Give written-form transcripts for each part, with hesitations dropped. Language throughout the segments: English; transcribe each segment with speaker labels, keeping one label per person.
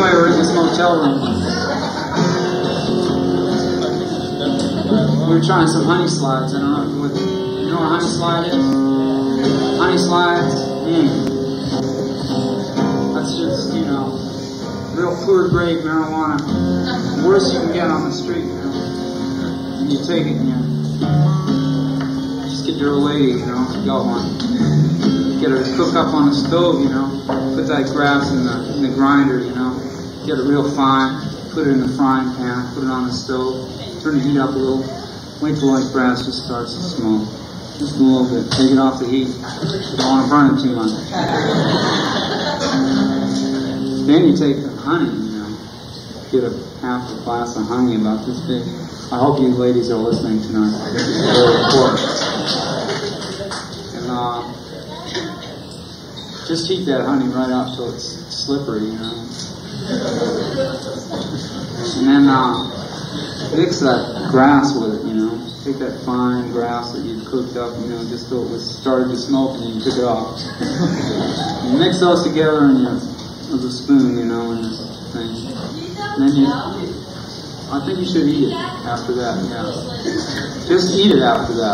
Speaker 1: Anyway, we're in this motel room. We were trying some honey slides. I don't know what, you know what a honey slide is? Honey slides? That's just, you know, real food grade marijuana. The worst you can get on the street, you know. And you take it and you just get your old lady, you know, if you got one. Get her to cook up on the stove, you know. Put that grass in the grinder, you know. Get it real fine. Put it in the frying pan. Put it on the stove. Turn the heat up a little. Wait till that grass just starts to smoke. Just a little bit. Take it off the heat. You don't want to burn it too much. Then you take the honey, you know. Get a half a glass of honey about this big. I hope you ladies are listening tonight. This is very important. And just heat that honey right up till it's slippery, you know. And then mix that grass with it, you know. Take that fine grass that you cooked up, you know, just till it was started to smoke and you took it off. You mix those together and with a spoon, you know, in this thing. And then I think you should eat it after that, yeah. Just eat it after that.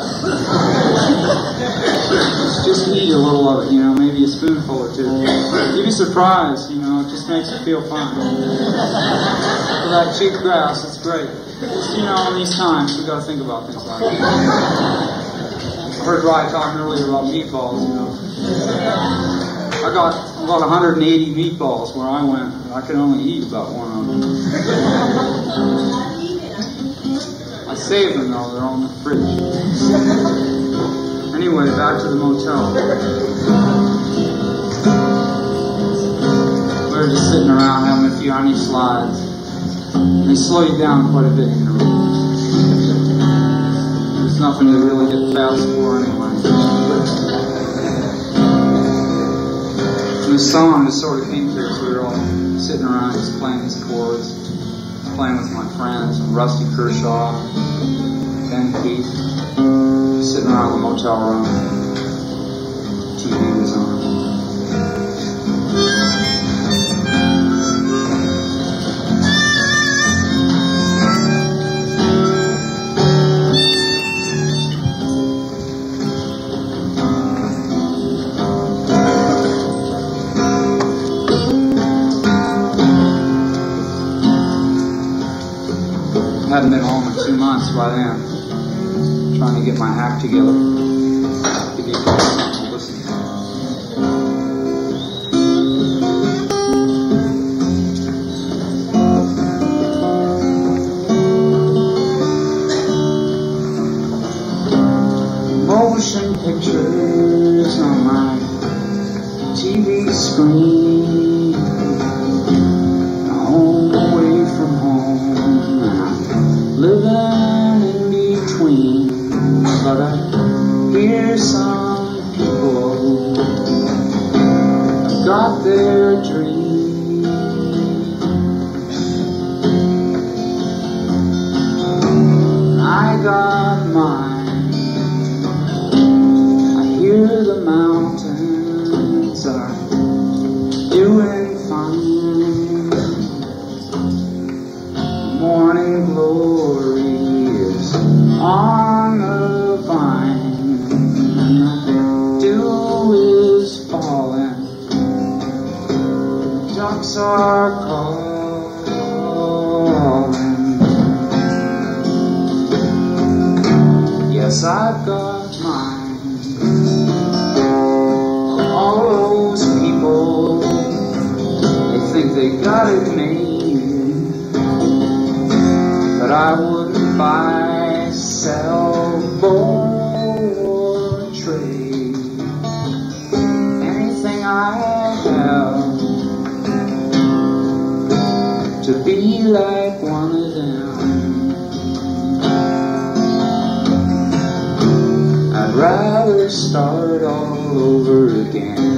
Speaker 1: Just eat a little of it, you know, maybe a spoonful or two. You'd be surprised, you know, it just makes you feel fine. For that cheap grass, it's great. Just, you know, in these times, we got to think about things like that. I heard Ryan talking earlier about meatballs, you know. I got about 180 meatballs where I went. I could only eat about one of them. I saved them though, they're all in the fridge. Anyway, back to the motel. We were just sitting around having a few honey slides. They slow you down quite a bit, you know. There's nothing to really get fast for anyway. And the song just sort of came through, so we were all sitting around just playing these chords, playing with my friends, Rusty Kershaw, Ben Keith, sitting around the motel room. TV was on. Hadn't been home in 2 months by then. Trying to get my act together. To get something to listen to. Motion pictures on my TV screen. Home away from home. Living in between, but I hear some people got their dream. I got mine. I hear the mountains are doing fine. Morning glory is on the vine, and the dew is falling, ducks are calling. Yes, I've got mine. All those people, they think they got it made, but I wouldn't buy, sell, borrow, or trade anything I have to be like one of them. I'd rather start all over again.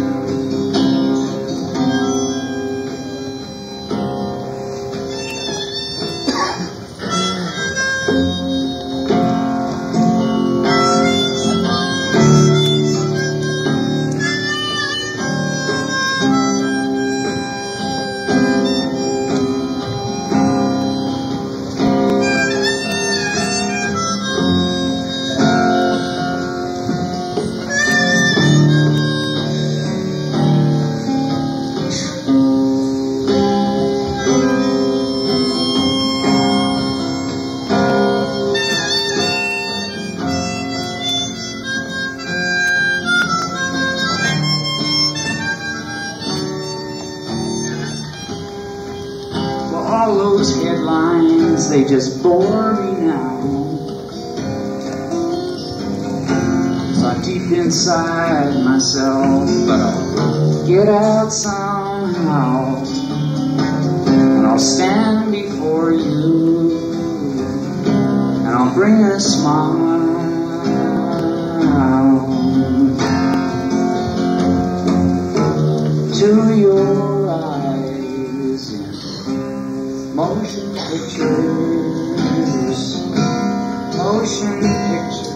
Speaker 1: all those headlines, they just bore me now. So I'm deep inside myself, but I'll get out somehow. And I'll stand before you, and I'll bring a smile to your eyes in motion pictures, motion pictures.